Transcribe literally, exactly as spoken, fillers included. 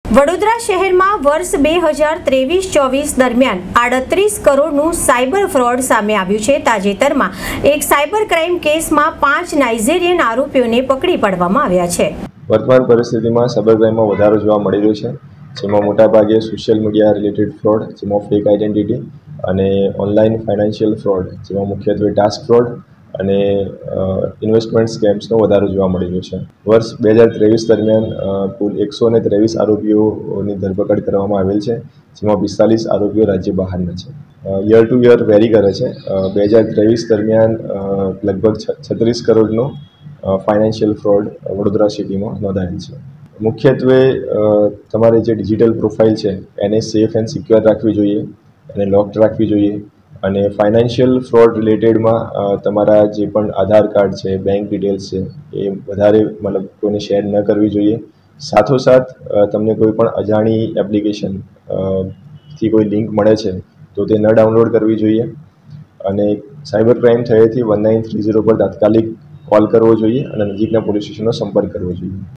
વડોદરા શહેરમાં વર્ષ બે હજાર ત્રેવીસ ચોવીસ દરમિયાન આડત્રીસ કરોડનું સાયબર ફ્રોડ સામે આવ્યું છે। તાજેતરમાં એક સાયબર ક્રાઇમ કેસમાં પાંચ નાઇજીરિયન આરોપીઓને પકડી પાડવામાં આવ્યા છે। વર્તમાન પરિસ્થિતિમાં સાયબર ક્રાઇમમાં વધારો જોવા મળી રહ્યો છે, જેમાં મોટાભાગે સોશિયલ મીડિયા રિલેટેડ ફ્રોડ, જેમાં ફેક આઇડેન્ટિટી અને ઓનલાઈન ફાઇનાન્શિયલ ફ્રોડ, જેમાં મુખ્યત્વે ટાસ્ક ફ્રોડ અને ઇન્વેસ્ટમેન્ટ સ્કેમ્સનો વધારો જોવા મળી રહ્યો છે। વર્ષ બે હજાર ત્રેવીસ દરમિયાન કુલ એકસો ને ત્રેવીસ આરોપીઓની ધરપકડ કરવામાં આવેલ છે, જેમાં પિસ્તાલીસ આરોપીઓ રાજ્ય બહારના છે। યર ટુ યર વેરી કરે છે। બે હજાર ત્રેવીસ દરમિયાન લગભગ છત્રીસ કરોડનો ફાઇનાન્શિયલ ફ્રોડ વડોદરા સિટીમાં નોંધાયેલ છે। મુખ્યત્વે તમારી જે ડિજિટલ પ્રોફાઇલ છે એને સેફ એન્ડ સિક્યોર રાખવી જોઈએ અને લોક્ડ રાખવી જોઈએ, અને ફાઇનાન્શિયલ ફ્રોડ રિલેટેડમાં તમારા જે પણ આધાર કાર્ડ છે, બેંક ડિટેલ્સ છે, એ વધારે મતલબ કોઈને શેર ન કરવી જોઈએ। સાથોસાથ તમને કોઈ પણ અજાણી એપ્લિકેશન થી કોઈ લિંક મળે છે તો તે ન ડાઉનલોડ કરવી જોઈએ, અને સાયબર ક્રાઇમ થયેથી વન નાઇન થ્રી ઝીરો પર તાત્કાલિક કોલ કરવો જોઈએ અને નજીકના પોલીસ સ્ટેશનનો સંપર્ક કરવો જોઈએ।